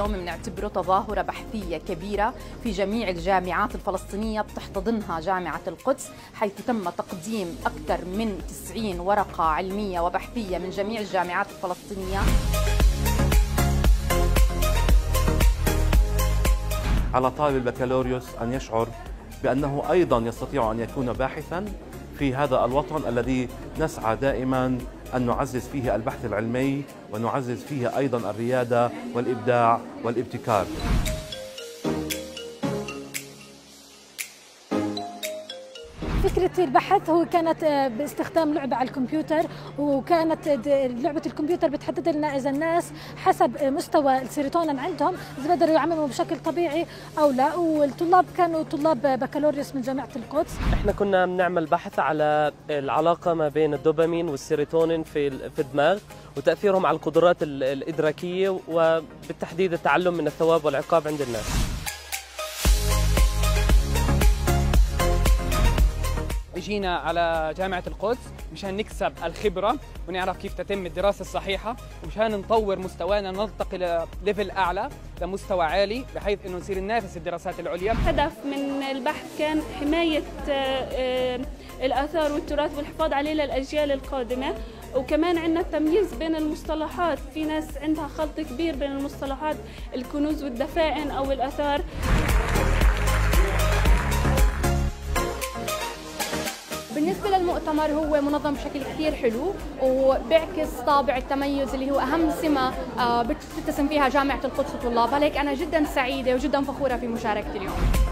اليوم بنعتبره تظاهرة بحثية كبيرة في جميع الجامعات الفلسطينية بتحتضنها جامعة القدس، حيث تم تقديم أكثر من 90 ورقة علمية وبحثية من جميع الجامعات الفلسطينية. على طالب البكالوريوس أن يشعر بأنه أيضا يستطيع أن يكون باحثا في هذا الوطن الذي نسعى دائما أن نعزز فيه البحث العلمي ونعزز فيه أيضا الريادة والإبداع والابتكار. فكرة البحث هو كانت باستخدام لعبة على الكمبيوتر، وكانت لعبة الكمبيوتر بتحدد لنا إذا الناس حسب مستوى السيروتونين عندهم إذا بقدروا يعمموا بشكل طبيعي أو لا. والطلاب كانوا طلاب بكالوريوس من جامعة القدس. احنا كنا بنعمل بحث على العلاقة ما بين الدوبامين والسيروتونين في الدماغ وتأثيرهم على القدرات الإدراكية وبالتحديد التعلم من الثواب والعقاب عند الناس. جينا على جامعة القدس مشان نكسب الخبرة ونعرف كيف تتم الدراسة الصحيحة، ومشان نطور مستوانا نرتقي لليفل أعلى لمستوى عالي بحيث إنه نصير ننافس الدراسات العليا. الهدف من البحث كان حماية الآثار والتراث والحفاظ عليه للأجيال القادمة، وكمان عندنا التمييز بين المصطلحات. في ناس عندها خلط كبير بين المصطلحات الكنوز والدفائن أو الآثار. بالنسبة للمؤتمر هو منظم بشكل كثير حلو وبيعكس طابع التميز اللي هو أهم سمة بتتسم فيها جامعة القدس وطلابها، هيك أنا جدا سعيدة وجدا فخورة في مشاركتي اليوم.